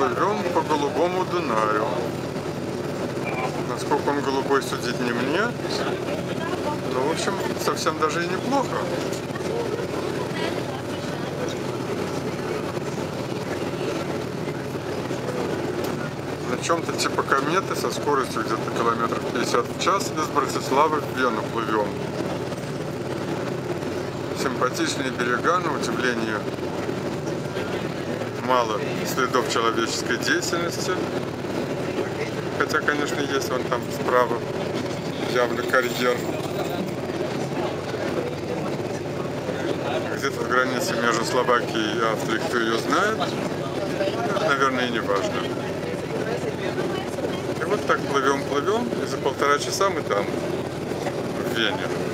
плывем по голубому Дунаю. Насколько он голубой, судить не мне. Но, в общем, совсем даже и неплохо. На чем-то типа кометы со скоростью где-то километров 50 в час из Братиславы в Вену плывем. Симпатичные берега, на удивление мало следов человеческой деятельности. Хотя, конечно, есть вон там справа явно карьер. Где-то в границе между Словакией и Австрией, кто ее знает, это, наверное, и не важно. И вот так плывем, и за 1,5 часа мы там, в Вене.